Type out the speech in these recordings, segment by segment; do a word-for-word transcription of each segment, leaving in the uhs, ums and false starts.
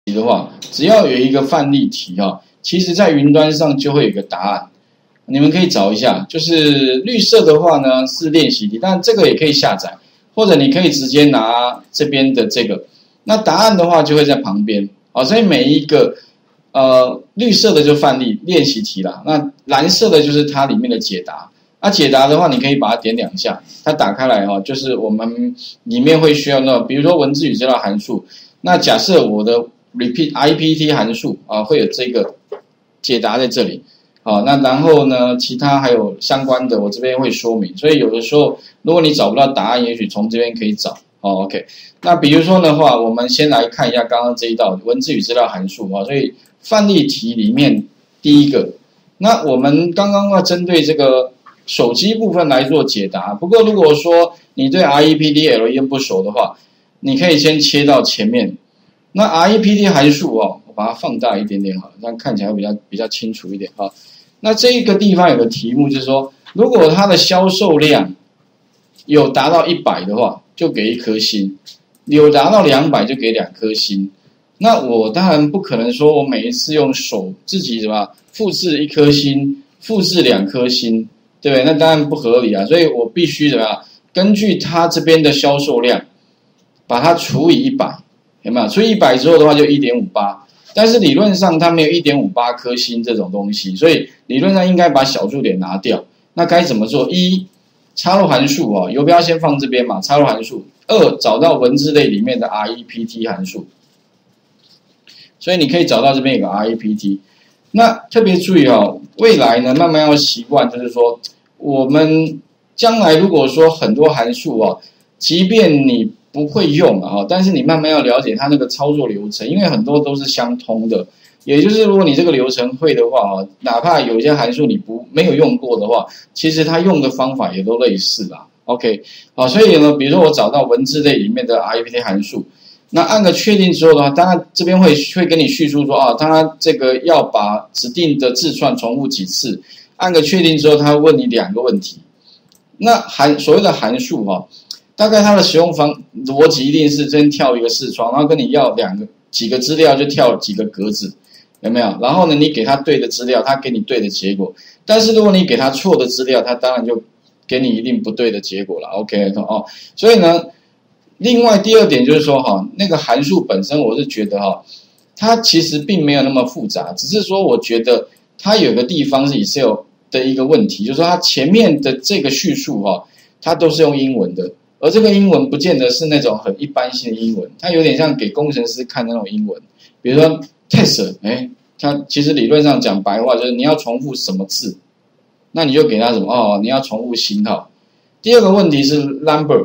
的话，只要有一个范例题哈，其实在云端上就会有一个答案，你们可以找一下。就是绿色的话呢是练习题，但这个也可以下载，或者你可以直接拿这边的这个。那答案的话就会在旁边啊，所以每一个呃绿色的就范例练习题啦，那蓝色的就是它里面的解答。那、啊、解答的话，你可以把它点两下，它打开来哈，就是我们里面会需要那，比如说文字与资料函数。那假设我的 repeat I P T 函数啊，会有这个解答在这里啊。那然后呢，其他还有相关的，我这边会说明。所以有的时候，如果你找不到答案，也许从这边可以找哦。OK， 那比如说的话，我们先来看一下刚刚这一道文字与资料函数啊。所以范例题里面第一个，那我们刚刚要针对这个手机部分来做解答。不过如果说你对 R E P T L E M 不熟的话，你可以先切到前面。那 R E P T 函数哦，我把它放大一点点好，这样看起来会比较比较清楚一点哈。那这一个地方有个题目就是说，如果它的销售量有达到一百的话，就给一颗星；有达到两百就给两颗星。那我当然不可能说我每一次用手自己什么复制一颗星，复制两颗星，对不对？那当然不合理啊，所以我必须怎么样？根据它这边的销售量，把它除以一百。有没有除以一百之后的话就 一点五八， 但是理论上它没有 一点五八 颗星这种东西，所以理论上应该把小数点拿掉。那该怎么做？一，插入函数哦，游标先放这边嘛，插入函数。二，找到文字类里面的 R E P T 函数。所以你可以找到这边有个 R E P T。那特别注意哦，未来呢慢慢要习惯，就是说我们将来如果说很多函数哦，即便你不会用啊，但是你慢慢要了解它那个操作流程，因为很多都是相通的。也就是如果你这个流程会的话，哪怕有一些函数你不没有用过的话，其实它用的方法也都类似啦。OK， 好，所以呢，比如说我找到文字类里面的 R E P T 函数，那按个确定之后的话，当然这边会会跟你叙述说啊，它这个要把指定的字串重复几次，按个确定之后，它会问你两个问题。那函所谓的函数哈。大概它的使用方逻辑一定是先跳一个视窗，然后跟你要两个几个资料就跳几个格子，有没有？然后呢，你给他对的资料，他给你对的结果。但是如果你给他错的资料，他当然就给你一定不对的结果了。OK 哦，所以呢，另外第二点就是说哈，那个函数本身我是觉得哈，它其实并没有那么复杂，只是说我觉得它有个地方是 Excel 的一个问题，就是说它前面的这个叙述哈，它都是用英文的。而这个英文不见得是那种很一般性的英文，它有点像给工程师看的那种英文。比如说 test， 哎，它其实理论上讲白话就是你要重复什么字，那你就给它什么哦，你要重复星号。第二个问题是 number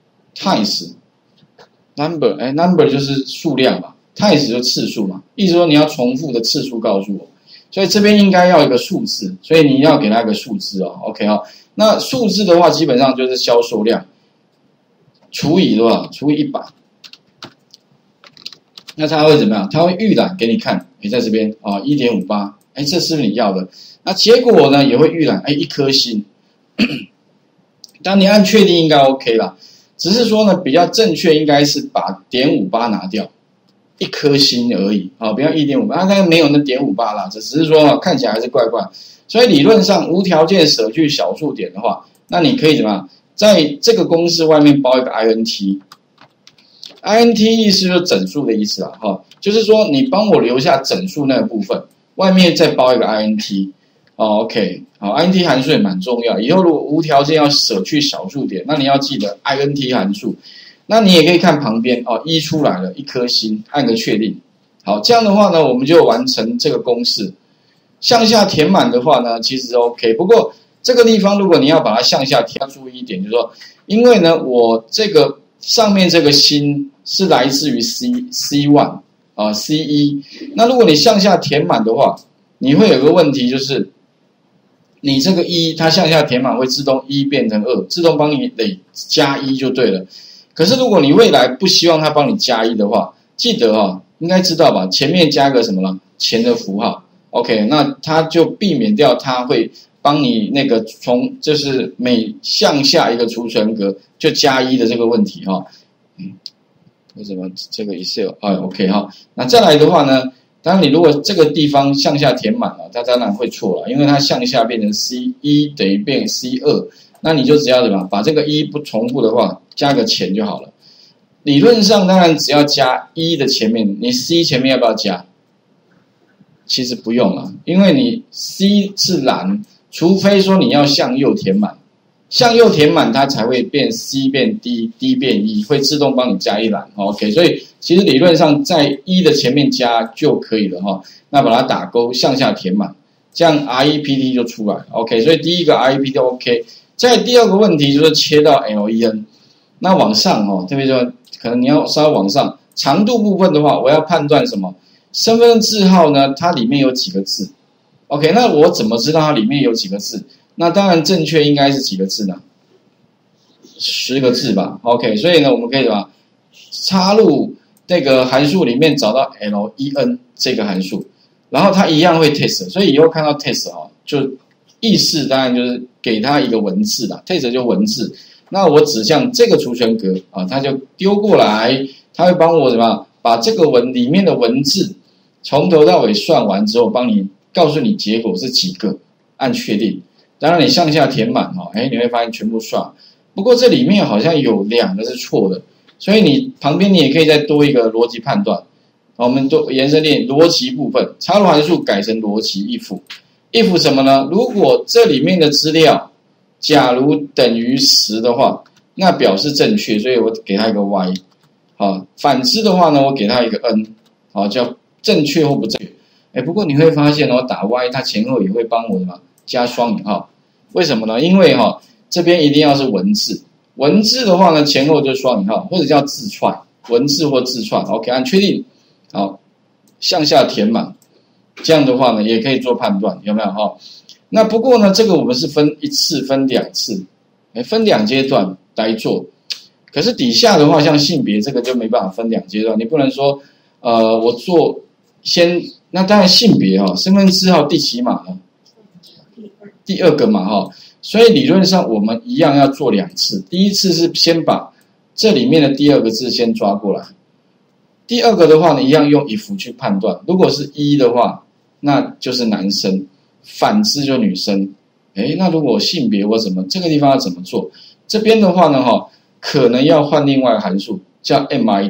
times number， 哎 number 就是数量嘛 ，times 就次数嘛，意思说你要重复的次数告诉我，所以这边应该要一个数字，所以你要给它一个数字哦 ，OK 哦，那数字的话基本上就是销售量。除以多少？除以一百，那它会怎么样？它会预览给你看，你在这边啊 ，一点五八， 哎，这是不是你要的？那结果呢也会预览，哎，一颗星。当你按确定应该 OK 啦，只是说呢比较正确应该是把点五八拿掉，一颗星而已啊，不要 一点五八，大概没有那点五八啦，只是说看起来还是怪怪。所以理论上无条件舍去小数点的话，那你可以怎么样？在这个公式外面包一个 I N T，I N T 意思就是整数的意思啦，哈，就是说你帮我留下整数那个部分，外面再包一个 I N T， 哦 ，OK， 好 ，I N T 函数也蛮重要。以后如果无条件要舍去小数点，那你要记得 I N T 函数。那你也可以看旁边哦，一出来了，一颗星，按个确定。好，这样的话呢，我们就完成这个公式。向下填满的话呢，其实 OK， 不过。这个地方，如果你要把它向下填，要注意一点，就是说，因为呢，我这个上面这个星是来自于 C C 一 啊 C 一，那如果你向下填满的话，你会有个问题，就是你这个一它向下填满会自动一变成二，自动帮你累加一就对了。可是如果你未来不希望它帮你加一的话，记得啊，应该知道吧？前面加个什么呢？钱的符号 ，OK， 那它就避免掉它会。帮你那个从就是每向下一个储存格就加一的这个问题哈、哦，嗯， 为什么这个 Excel 啊 OK 哈？那再来的话呢，当然你如果这个地方向下填满了，它当然会错了，因为它向下变成 C 一 等于变 C 二，那你就只要什么把这个一不重复的话加个前就好了。理论上当然只要加一的前面，你 C 前面要不要加？其实不用了，因为你 C 是蓝，除非说你要向右填满。向右填满，它才会变 C 变 D，D 变一，会自动帮你加一栏。OK， 所以其实理论上在一的前面加就可以了哈。那把它打勾，向下填满，这样 R E P T 就出来。OK， 所以第一个 R E P T OK。再第二个问题就是切到 L E N， 那往上哦，特别说可能你要稍微往上，长度部分的话，我要判断什么？身份证字号呢？它里面有几个字 ？OK， 那我怎么知道它里面有几个字？那当然正确应该是几个字呢？十个字吧。OK， 所以呢，我们可以什么？插入这个函数里面找到 L E N 这个函数，然后它一样会 test， 所以以后看到 test 哦，就意思当然就是给它一个文字啦 ，test 就文字。那我指向这个储存格啊，它就丢过来，它会帮我什么？把这个文里面的文字从头到尾算完之后，帮你告诉你结果是几个，按确定。当然你向下填满哦，哎，你会发现全部算。不过这里面好像有两个是错的，所以你旁边你也可以再多一个逻辑判断。我们多延伸练逻辑部分，插入函数改成逻辑 if if 什么呢？如果这里面的资料假如等于十的话，那表示正确，所以我给它一个 y。好，反之的话呢，我给它一个 n， 好，叫正确或不正确。哎，不过你会发现哦，打 y 它前后也会帮我什么？加双引号，为什么呢？因为哈、哦、这边一定要是文字，文字的话呢前后就双引号，或者叫字串，文字或字串。OK， 按确定，好，向下填满，这样的话呢也可以做判断，有没有哈？那不过呢，这个我们是分一次、分两次，哎，分两阶段来做。可是底下的话，像性别这个就没办法分两阶段，你不能说，呃，我做先，那当然性别哈、哦，身份证号第几码呢？第二个嘛哈，所以理论上我们一样要做两次。第一次是先把这里面的第二个字先抓过来，第二个的话呢，一样用 if 去判断。如果是一的话，那就是男生，反之就女生。诶，那如果性别我怎么这个地方要怎么做？这边的话呢哈，可能要换另外一个函数叫 M I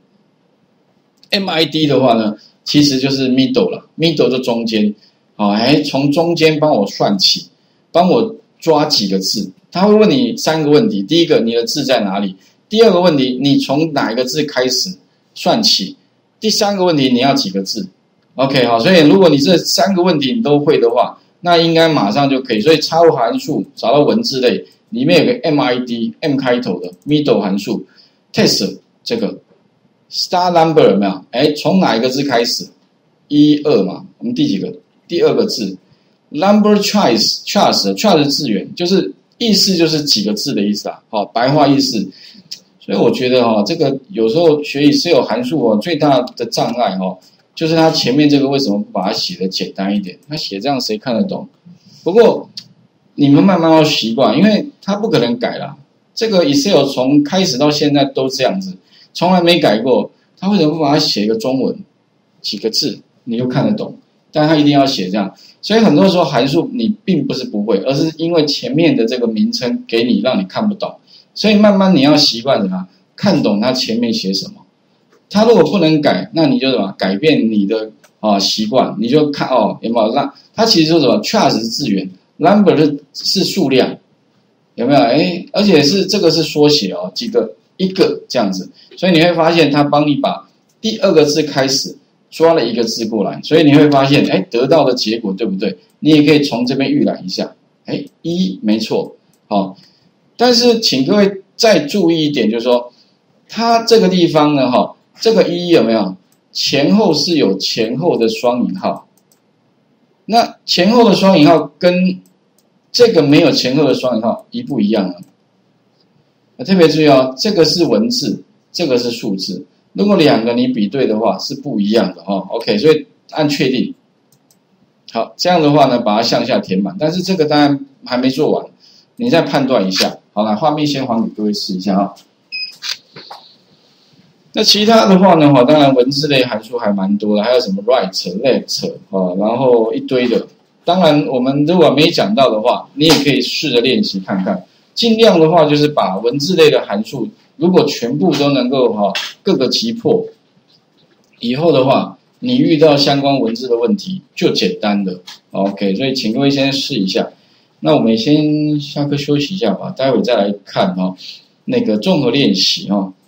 D。M I D 的话呢，其实就是 middle 了 ，middle 就中间。好，哎，从中间帮我算起，帮我抓几个字。他会问你三个问题：第一个，你的字在哪里？第二个问题，你从哪一个字开始算起？第三个问题，你要几个字 ？OK， 好，所以如果你这三个问题你都会的话，那应该马上就可以。所以插入函数找到文字类，里面有个 M I D M 开头的 middle 函数 test 这个 star number 有没有？哎，从哪一个字开始？一二嘛，我们第几个？第二个字 number choice choice choice 字源，就是意思就是几个字的意思啊，好，白话意思。所以我觉得哈、哦，这个有时候学Excel函数哦，最大的障碍哦，就是它前面这个为什么不把它写得简单一点？它写这样谁看得懂？不过你们慢慢要习惯，因为它不可能改啦。这个 Excel 从开始到现在都这样子，从来没改过。它为什么不把它写一个中文，几个字你就看得懂？但它一定要写这样，所以很多时候函数你并不是不会，而是因为前面的这个名称给你让你看不懂，所以慢慢你要习惯什么，看懂它前面写什么。它如果不能改，那你就什么改变你的啊习惯，你就看哦有没有让它其实说什么 charge 是字源 ，number 是是数量，有没有？哎，而且是这个是缩写哦，几个一个这样子，所以你会发现它帮你把第二个字开始。抓了一个字过来，所以你会发现，哎，得到的结果对不对？你也可以从这边预览一下，哎，一没错，好，但是请各位再注意一点，就是说，它这个地方呢，哈，这个一有没有前后是有前后的双引号？那前后的双引号跟这个没有前后的双引号一不一样呢？特别注意哦，这个是文字，这个是数字。如果两个你比对的话是不一样的哈 ，OK， 所以按确定。好，这样的话呢，把它向下填满，但是这个当然还没做完，你再判断一下。好了，画面先还给各位试一下啊。 那其他的话呢，哈，当然文字类函数还蛮多的，还有什么 write、let 啊，然后一堆的。当然，我们如果没讲到的话，你也可以试着练习看看。尽量的话，就是把文字类的函数，如果全部都能够哈各个击破，以后的话，你遇到相关文字的问题就简单了。OK， 所以请各位先试一下。那我们先下课休息一下吧，待会再来看哈那个综合练习哈。